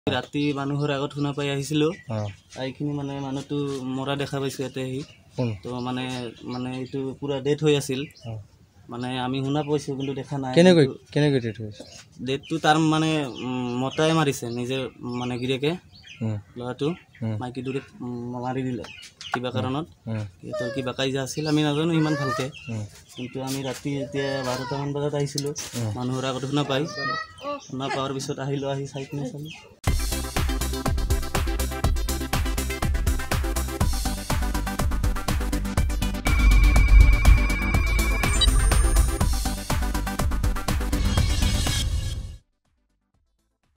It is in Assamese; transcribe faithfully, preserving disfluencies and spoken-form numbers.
ৰাতি মানুহৰ আগত শুনা পাই আহিছিলো এইখিনি মানে মানুহটো মৰা দেখা পাইছো ইয়াতে আহি তো মানে মানে এইটো পুৰা ডেথ হৈ আছিল মানে আমি শুনা পাইছো কিন্তু দেখা নাই কেনেকৈ কেনেকৈ ডেথ হৈছে ডেথটো তাৰ মানে মতাই মাৰিছে নিজে মানে গিৰেকে লৰাটো মাইকি দূৰে মাৰি দিলে কিবা কাৰণত তো কিবা কাইজা আছিল আমি নাজানো ইমান ভালকে কিন্তু আমি ৰাতি এতিয়া বাৰটা মান বজাত আহিছিলো মানুহৰ আগত শুনা পাই শুনা পাৱাৰ পিছত আহিলো আহি চাই কিনে চালো